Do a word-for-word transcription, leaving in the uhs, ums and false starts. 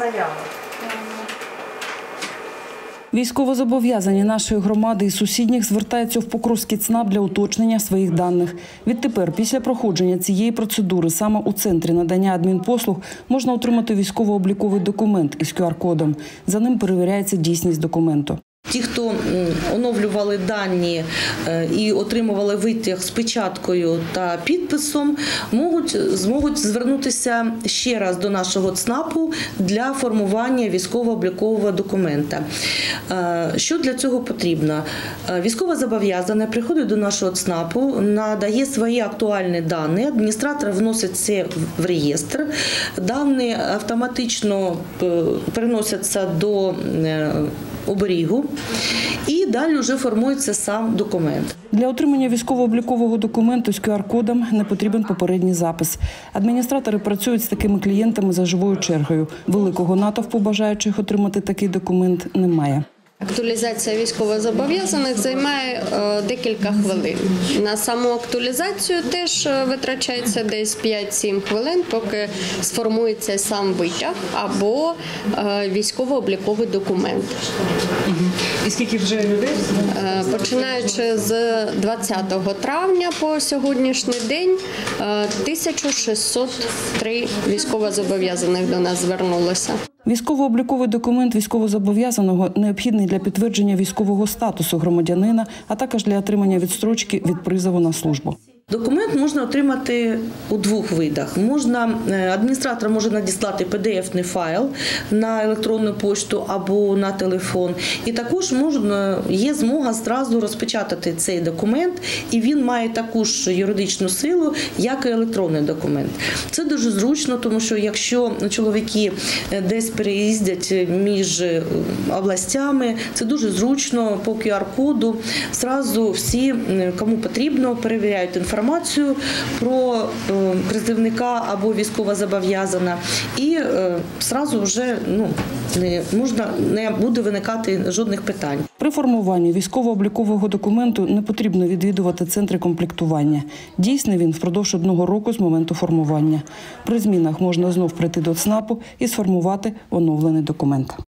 заява. Військовозобов'язані нашої громади і сусідніх звертаються в Покровський ЦНАП для уточнення своїх даних. Відтепер, після проходження цієї процедури, саме у центрі надання адмінпослуг можна отримати військово-обліковий документ із ку ар кодом. За ним перевіряється дійсність документу. Ті, хто оновлювали дані і отримували витяг з печаткою та підписом, можуть, зможуть звернутися ще раз до нашого ЦНАПу для формування військово-облікового документа. Що для цього потрібно? Військовозобов'язаний приходить до нашого ЦНАПу, надає свої актуальні дані, адміністратор вносить це в реєстр, дані автоматично переносяться до оберігу, і далі вже формується сам документ. Для отримання військово-облікового документу з ку ар кодом не потрібен попередній запис. Адміністратори працюють з такими клієнтами за живою чергою. Великого натовпу бажаючих отримати такий документ немає. Актуалізація військовозобов'язаних займає е, декілька хвилин. На саму актуалізацію теж витрачається десь п'ять-сім хвилин, поки сформується сам витяг або е, військово-обліковий документ. І скільки вже людей? Е, починаючи з двадцятого травня по сьогоднішній день е, тисяча шістсот три військовозобов'язаних до нас звернулося. Військово-обліковий документ військовозобов'язаного необхідний для підтвердження військового статусу громадянина, а також для отримання відстрочки від призову на службу. Документ можна отримати у двох видах. Можна, адміністратор може надіслати пі ді еф-ний файл на електронну пошту або на телефон. І також можна, є змога зразу розпечатати цей документ, і він має таку ж юридичну силу, як і електронний документ. Це дуже зручно, тому що якщо чоловіки десь переїздять між областями, це дуже зручно по ку ар коду. Зразу всі, кому потрібно, перевіряють інформацію. інформацію про призовника або військовозобов'язаного, і одразу вже ну, не, можна, не буде виникати жодних питань. При формуванні військово-облікового документу не потрібно відвідувати центри комплектування. Дійсний він впродовж одного року з моменту формування. При змінах можна знов прийти до ЦНАПу і сформувати оновлений документ.